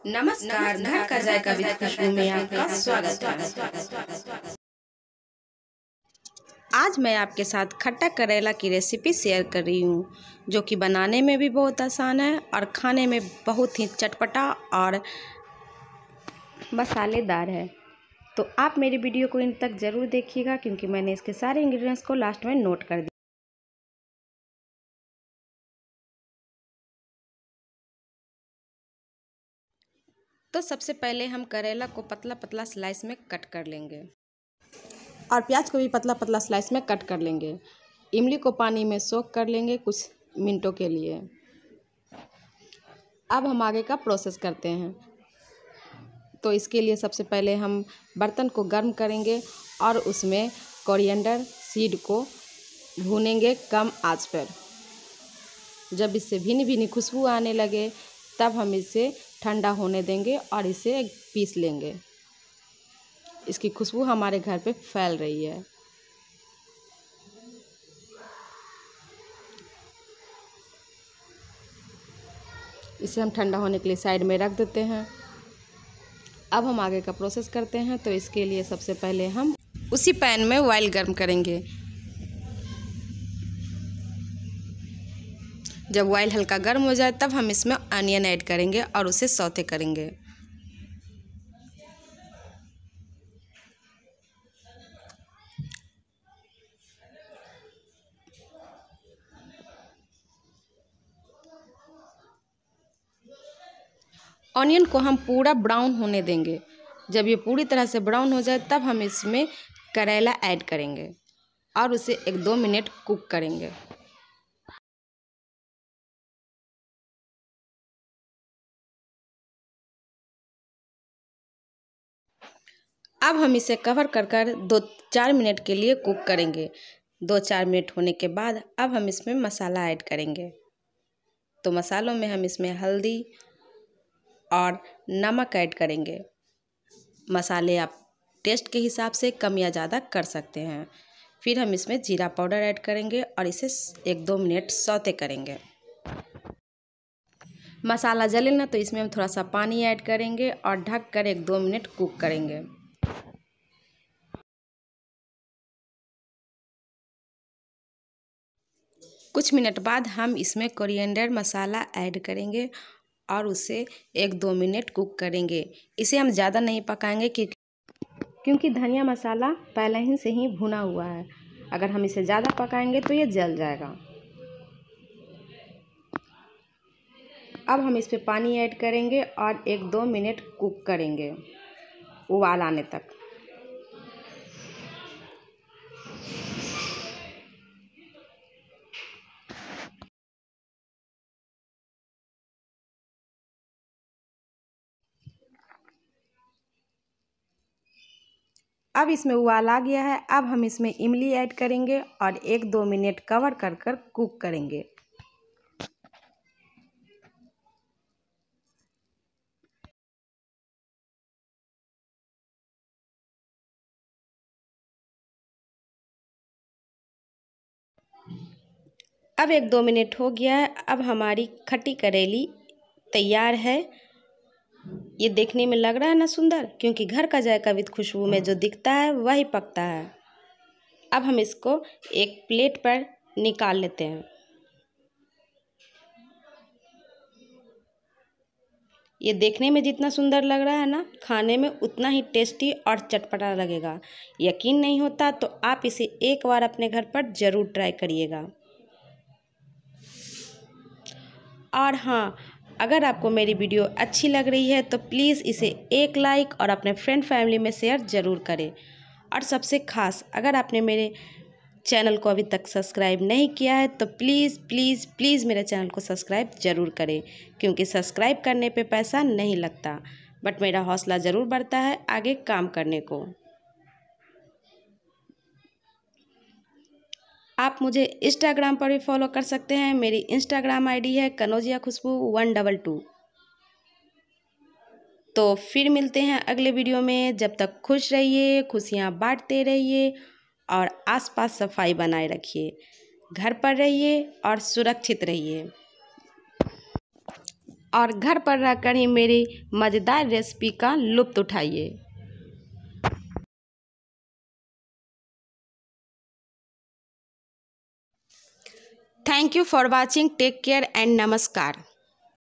नमस्कार, घर का जायका विद खुशबू में आपका स्वागत है। आज मैं आपके साथ खट्टा करेला की रेसिपी शेयर कर रही हूँ, जो कि बनाने में भी बहुत आसान है और खाने में बहुत ही चटपटा और मसालेदार है। तो आप मेरी वीडियो को इन तक ज़रूर देखिएगा, क्योंकि मैंने इसके सारे इंग्रेडिएंट्स को लास्ट में नोट कर दिया। तो सबसे पहले हम करेला को पतला पतला स्लाइस में कट कर लेंगे और प्याज को भी पतला पतला स्लाइस में कट कर लेंगे। इमली को पानी में सोक कर लेंगे कुछ मिनटों के लिए। अब हम आगे का प्रोसेस करते हैं। तो इसके लिए सबसे पहले हम बर्तन को गर्म करेंगे और उसमें कोरिएंडर सीड को भूनेंगे कम आंच पर। जब इससे भीनी भीनी खुशबू आने लगे तब हम इसे ठंडा होने देंगे और इसे पीस लेंगे। इसकी खुशबू हमारे घर पे फैल रही है। इसे हम ठंडा होने के लिए साइड में रख देते हैं। अब हम आगे का प्रोसेस करते हैं। तो इसके लिए सबसे पहले हम उसी पैन में ऑयल गर्म करेंगे। जब ऑयल हल्का गर्म हो जाए तब हम इसमें अनियन ऐड करेंगे और उसे सौते करेंगे। ऑनियन को हम पूरा ब्राउन होने देंगे। जब ये पूरी तरह से ब्राउन हो जाए तब हम इसमें करेला ऐड करेंगे और उसे 1-2 मिनट कुक करेंगे। अब हम इसे कवर कर 2-4 मिनट के लिए कुक करेंगे। 2-4 मिनट होने के बाद अब हम इसमें मसाला ऐड करेंगे। तो मसालों में हम इसमें हल्दी और नमक ऐड करेंगे। मसाले आप टेस्ट के हिसाब से कम या ज़्यादा कर सकते हैं। फिर हम इसमें जीरा पाउडर ऐड करेंगे और इसे 1-2 मिनट सौते करेंगे। मसाला जले ना तो इसमें हम थोड़ा सा पानी ऐड करेंगे और ढक कर 1-2 मिनट कुक करेंगे। कुछ मिनट बाद हम इसमें कोरिएंडर मसाला ऐड करेंगे और उसे 1-2 मिनट कुक करेंगे। इसे हम ज़्यादा नहीं पकाएंगे क्योंकि धनिया मसाला पहले ही से ही भुना हुआ है। अगर हम इसे ज़्यादा पकाएंगे तो ये जल जाएगा। अब हम इस पे पानी ऐड करेंगे और 1-2 मिनट कुक करेंगे उबाल आने तक। अब इसमें उबाल आ गया है। अब हम इसमें इमली ऐड करेंगे और 1-2 मिनट कवर कर कुक करेंगे। अब 1-2 मिनट हो गया है। अब हमारी खट्टी करेली तैयार है। ये देखने में लग रहा है ना सुंदर, क्योंकि घर का जायका विद खुशबू में जो दिखता है वही पकता है। अब हम इसको एक प्लेट पर निकाल लेते हैं। ये देखने में जितना सुंदर लग रहा है ना, खाने में उतना ही टेस्टी और चटपटा लगेगा। यकीन नहीं होता तो आप इसे एक बार अपने घर पर ज़रूर ट्राई करिएगा। और हाँ, अगर आपको मेरी वीडियो अच्छी लग रही है तो प्लीज़ इसे एक लाइक और अपने फ्रेंड फैमिली में शेयर ज़रूर करें। और सबसे ख़ास, अगर आपने मेरे चैनल को अभी तक सब्सक्राइब नहीं किया है तो प्लीज़ प्लीज़ प्लीज़ मेरे चैनल को सब्सक्राइब ज़रूर करें, क्योंकि सब्सक्राइब करने पे पैसा नहीं लगता, बट मेरा हौसला ज़रूर बढ़ता है आगे काम करने को। आप मुझे इंस्टाग्राम पर भी फॉलो कर सकते हैं। मेरी इंस्टाग्राम आईडी है कनौजिया खुशबू 122। तो फिर मिलते हैं अगले वीडियो में। जब तक खुश रहिए, खुशियाँ बांटते रहिए और आसपास सफाई बनाए रखिए। घर पर रहिए और सुरक्षित रहिए। और घर पर रहकर ही मेरी मज़ेदार रेसिपी का लुत्फ़ उठाइए। Thank you for watching. Take care and नमस्कार।